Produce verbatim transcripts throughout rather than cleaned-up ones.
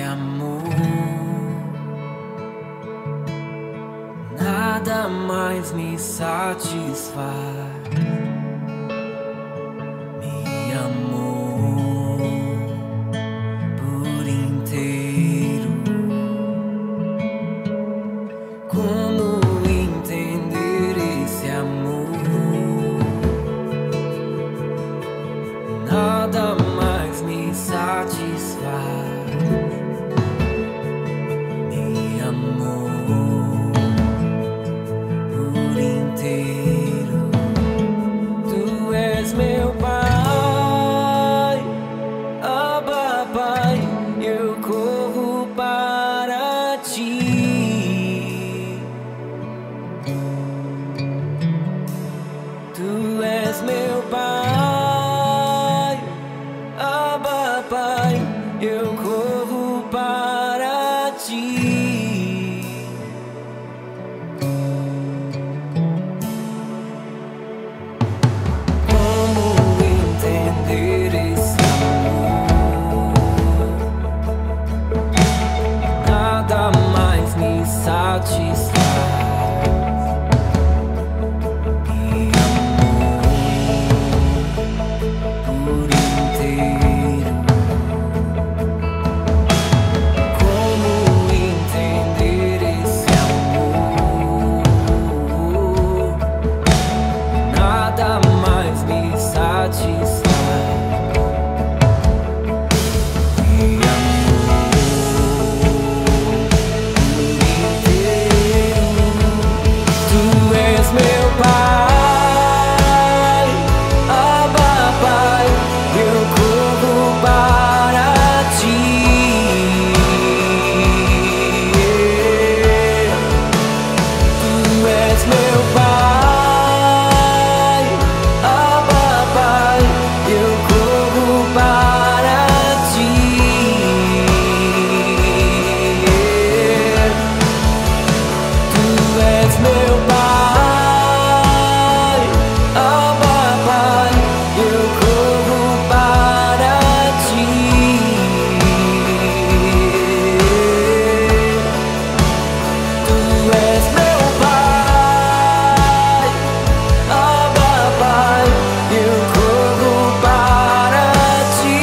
amor, nada mais me satisfaz. Me amou por inteiro. Como entender esse amor? Nada mais me satisfaz. Me amou por inteiro. Tu és meu Pai, Abba Pai, eu corro para ti. Tu és meu Pai, Abba Pai, eu corro para ti. Como entender esse amor? Nada mais me satisfaz. Me amou por inteiro. Como entender esse amor? Nada mais me satisfaz. Me amou por inteiro. Tu és meu Pai, Abba Pai, eu corro para ti. Tu és meu Pai, Abba Pai, eu corro para ti. Tu és meu Pai, Abba Pai, eu corro para ti. Tu és meu Pai, Abba Pai, eu corro para ti.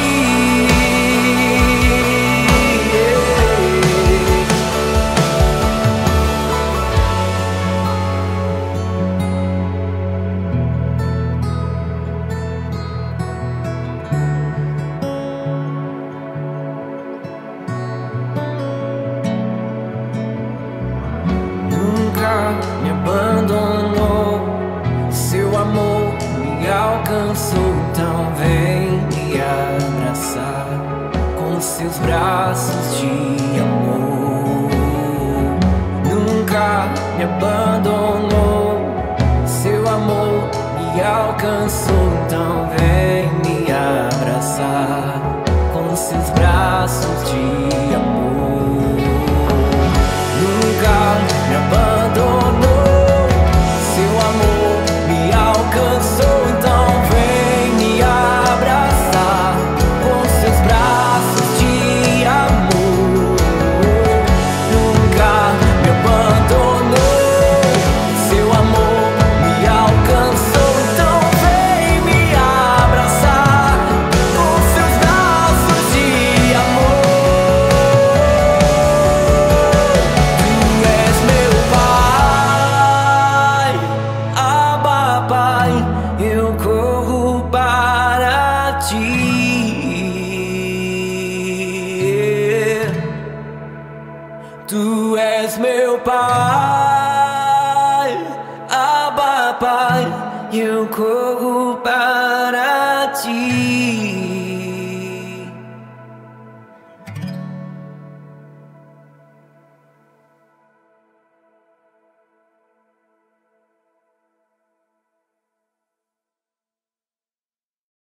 Nunca me abandonou, seu amor me alcançou. Então vem me abraçar com seus braços de amor. Nunca me abandonou, seu amor me alcançou. Então vem me abraçar com seus braços de amor. Nunca me abandonou, seu amor me alcançou. Então vem me abraçar com seus braços de amor. Nunca me abandonou, seu amor me alcançou. Então vem me abraçar com seus braços de amor. Tu és meu Pai, Abba Pai, eu corro para ti. Tu és meu Pai, Abba Pai, eu corro para ti.